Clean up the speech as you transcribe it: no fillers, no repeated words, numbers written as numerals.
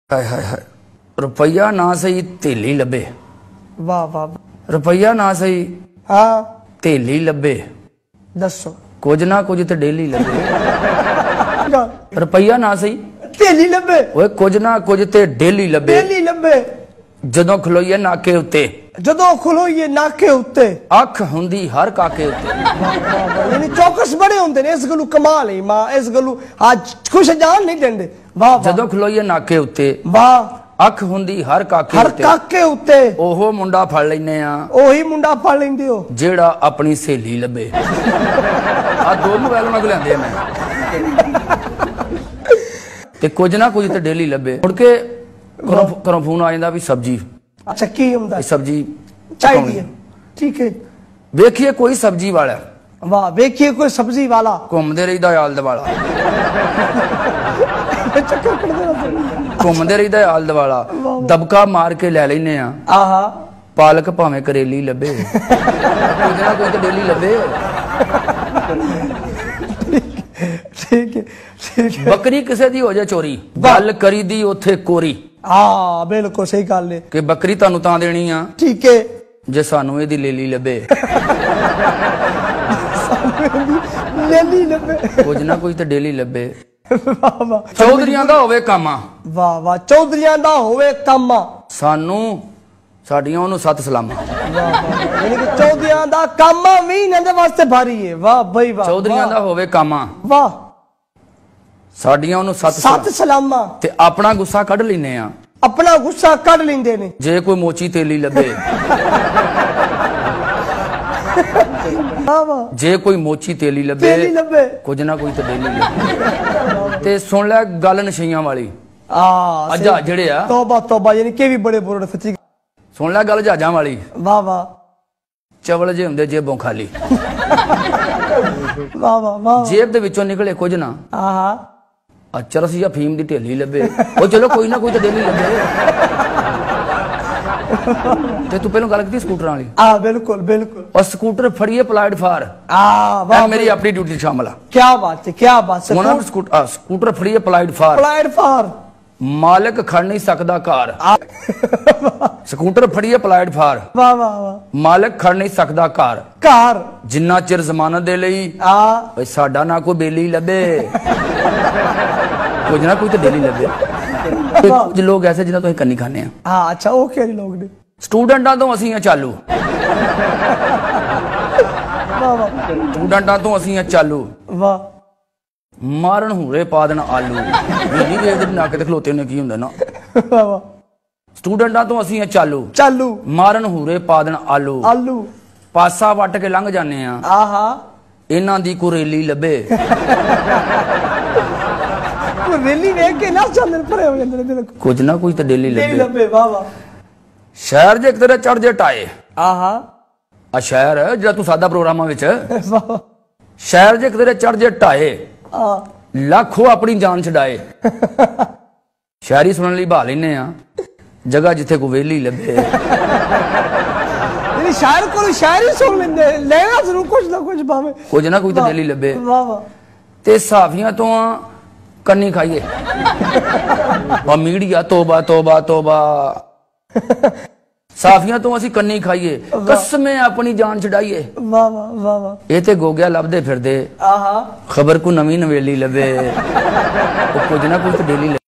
हाय हाय हाय रुपया ना सही थेली लबे। वाह वाह रुपया ना सही हाँ थेली लबे। दसो कुछ ना कुछ तो डेली लबे। रुपया ना सही थेली लबे ओए कुछ ना कुछ ते डेली लबे। डेली लबे जदों खलोईए नाके उत्ते जदों खलोईए नाके उत्ते अख हुंदी हर काके उत्ते। यानी चौकस बड़े होंदे ने। इस गलू कमाल है मां। इस गलू आज खुश जान नहीं देंदे। वाह जदों खलोईए नाके उत्ते वाह अख हुंदी हर काके हर काके उत्ते ओहो मुंडा फड़ लैने आ। ओही मुंडा फड़ लैंदे हो जेड़ा अपनी सहेली लबे। आ दो मोबाइल उन्हां कोल लिआंदे मैं ते कुछ ना कुछ ते डेली लबे। मुड़ के घरों फोन आ जांदा भी सब्जी। अच्छा की हुंदा सब्जी चाहिए ठीक है। वेखिए कोई सब्जी वाला वाह वेखिए कोई सब्जी वाला घूमदे रहीदा आल दवाला। घूमदे रहीदा आल दवाला दबका मार के लै लैने आ। आहा पालक भावें करेली लबे। कुछ ना कुछ तो डेली लबे। ठीक है ठीक है। बकरी किसे दी हो जाए चोरी गल करी दी उथे कोरी। हाँ बिल्कुल सही गल है कि बकरी तानू तां देनी आ ठीक है जे सानू एदी लेली लबे। लेली लबे कुछ ना कुछ तो डेली लबे। वाह वाह चौधरियां दा होवे कामा वाह वाह चौधरियां दा होवे कामा सानू साडियां ओनू सत सलामा। यानी कि चौधरियां दा कामा भी इन्हां दे वास्ते भारी है। वाह भाई वाह चौधरियां दा होवे कामा वाह साडियां ओनू सत सलामा ते अपना गुस्सा कढ लैने आ। अपना गुस्सा कढ लेंदे ने जे कोई मोची तेली लबे। जे कोई मोची तेली लबे कुछ ना कुछ तो डेली लबे। ते सुन ले गल नशइयां वाली अजा जेड़े आ तौबा तौबा यानी के भी बड़े बुरे सच्ची सुन ले गल जहाजां वाली। वाह वाह चवल जे हुंदे जेबों खाली। वाह वाह वाह जेब दे विचों निकले कुछ ना आहा चरस या फीम दी ढेली लबे। ओ चलो कोई ना कोई तो डेली लबे। ते तू पहलों गल कीती स्कूटरां वाली। बिल्कुल बिल्कुल। और स्कूटर फड़िए अप्लाइड फॉर वाह मेरी अपनी ड्यूटी शामिल है। क्या बात है क्या बात है। स्कूटर फड़िए अप्लाइड फॉर मालिक खड़ नहीं सकदा कार। स्कूटर फड़िए अप्लाइड फॉर वाह वाह वाह मालिक खड़ नहीं सकदा कार जिन्ना चिर जमानत दे लई भाई साडा ना कोई बेली लबे। कुछ ना कुछ तो डेली लबे। कुछ लोग ऐसे जिन्हां तो कन्नी खाने आ। अच्छा वो केड़े लोग ने स्टूडेंटां तो असीं आ चालू। स्टूडेंटां तो असीं आ चालू वाह मारन हूरे पा देना आलू। बिजली देव दे नाके ते खलोते ने की हुंदा ना। स्टूडेंटां तो असीं चालू चालू मारन हूरे पा देना आलू आलू पासा वट के लंघ जाने आ। आहा इन्हां दी कुरेली लबे। रेली वेख के ना चंदन भरे हो जांदे ने। कुछ ना कुछ तो डेली लबे वाह वाह शहर जे तेरे चढ़ जे टाए। आहा आ शहर जेड़ा तू सादा प्रोग्रामां विच वाह शहर जे तेरे चढ़ जे टाए लाखों अपनी जान छड़ाए। शहरी सुनने लई बहा लेने आ जगह जिथे को वेली लबे। शायर को शायरी सुन लेंदे लेना जरूर कुछ ना कुछ भावे कुछ ना कुछ तो डेली लबे। वाह वाह ते साफियां तो कन्नी खाइए। और मीडिया तोबा तोबा तोबा साफियां तो असी कन्नी खाइए कसमें अपनी जान छड़ाइए। वाह वाह वाह वाह ये ते गोगिया लभदे फिरदे खबर को नवी नवेली लबे। कुछ ना कुछ तो डेली